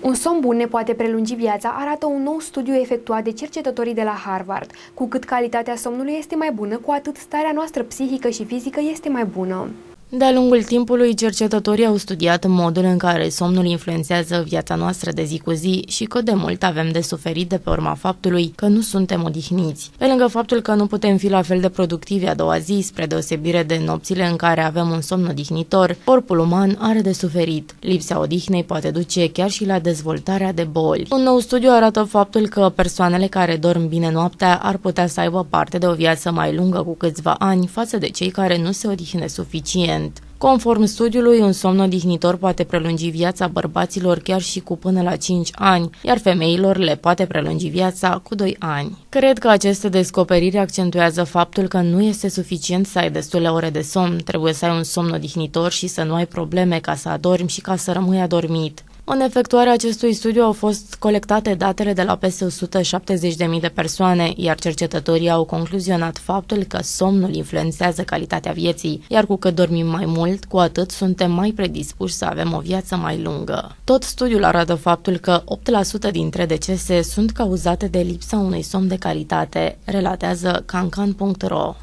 Un somn bun ne poate prelungi viața, arată un nou studiu efectuat de cercetătorii de la Harvard. Cu cât calitatea somnului este mai bună, cu atât starea noastră psihică și fizică este mai bună. De-a lungul timpului, cercetătorii au studiat modul în care somnul influențează viața noastră de zi cu zi și cât de mult avem de suferit de pe urma faptului că nu suntem odihniți. Pe lângă faptul că nu putem fi la fel de productivi a doua zi, spre deosebire de nopțile în care avem un somn odihnitor, corpul uman are de suferit. Lipsa odihnei poate duce chiar și la dezvoltarea de boli. Un nou studiu arată faptul că persoanele care dorm bine noaptea ar putea să aibă parte de o viață mai lungă cu câțiva ani față de cei care nu se odihnesc suficient. Conform studiului, un somn odihnitor poate prelungi viața bărbaților chiar și cu până la 5 ani, iar femeilor le poate prelungi viața cu 2 ani. Cred că aceste descoperiri accentuează faptul că nu este suficient să ai destule ore de somn, trebuie să ai un somn odihnitor și să nu ai probleme ca să adormi și ca să rămâi adormit. În efectuarea acestui studiu au fost colectate datele de la peste 170.000 de persoane, iar cercetătorii au concluzionat faptul că somnul influențează calitatea vieții, iar cu cât dormim mai mult, cu atât suntem mai predispuși să avem o viață mai lungă. Tot studiul arată faptul că 8% dintre decese sunt cauzate de lipsa unui somn de calitate, relatează cancan.ro.